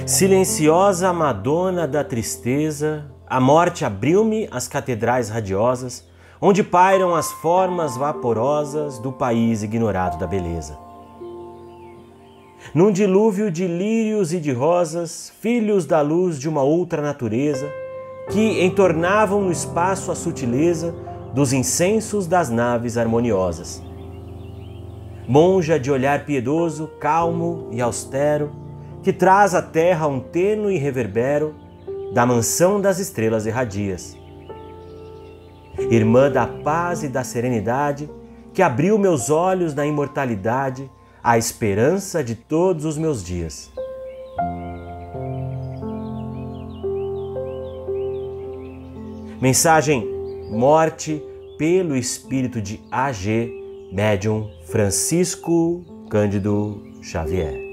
Silenciosa Madonna da tristeza, a morte abriu-me as catedrais radiosas, onde pairam as formas vaporosas do país ignorado da beleza. Num dilúvio de lírios e de rosas, filhos da luz de uma outra natureza, que entornavam no espaço a sutileza dos incensos das naves harmoniosas. Monja de olhar piedoso, calmo e austero, que traz à terra um tênue reverbero da mansão das estrelas erradias. Irmã da paz e da serenidade, que abriu meus olhos na imortalidade, à esperança de todos os meus dias. Mensagem Morte pelo espírito de AG, médium Francisco Cândido Xavier.